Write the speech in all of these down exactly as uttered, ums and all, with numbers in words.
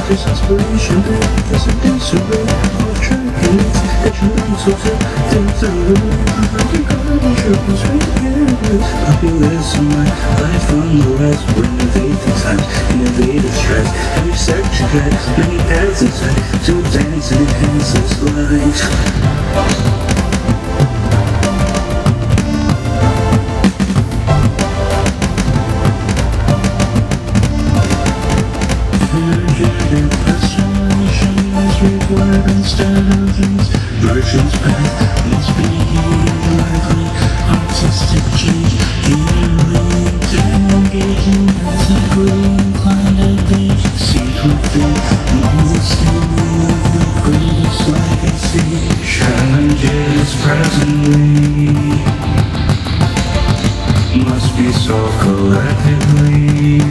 This aspiration, there's a disarray of traits that you need to think through. You gotta be sure what's right. Popular so my life on the rise. Renovate the times, innovate the strides. Every section guide, many paths inside. To dance and enhance this life. Instead of things, virtue's path must be lively, artistic change, healing, engaging as a green climate beach, seed within, understanding of the greatest legacy, challenges presently, must be solved collectively.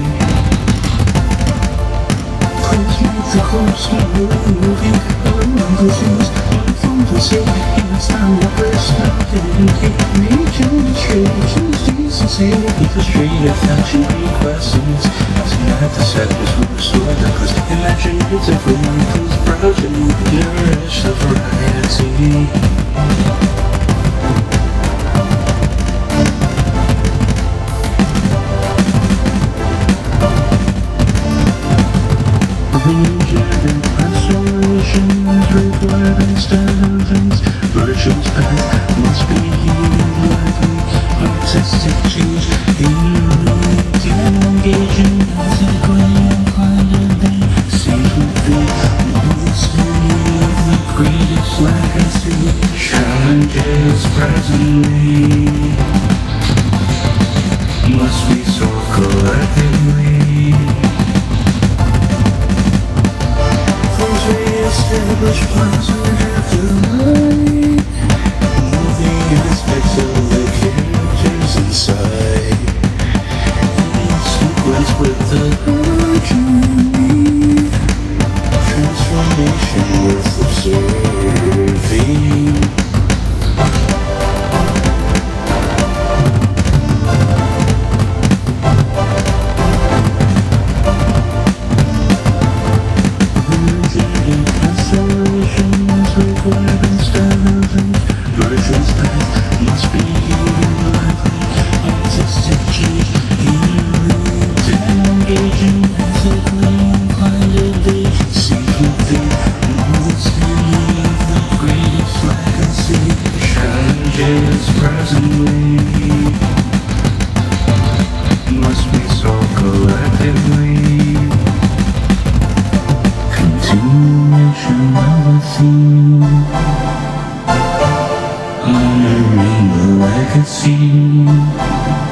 Please make the course not moving. The things you from the sea, it's time to burst out and reach illustrations, decency, illustrated fashion questions. Asking at the sadness with the sword, cause imagine it's everyone who's proud to nourish the variety. Required instead of things, virtue's path must be lively, artistic change, healing, engaging as a green climate being, seed within, understanding of the greatest legacy, challenges presently, must be solved collectively. Establish plans we have to lie. Moving aspects of the characters inside. In sequence with the journey. Transformation worth observing. Required instead of things, virtue's path must be lively, artistic change, healing, engaging as a green climate beach, seed within, understanding of the greatest legacy, challenges presently, must be solved collectively. Continuation of a theme, honoring the legacy.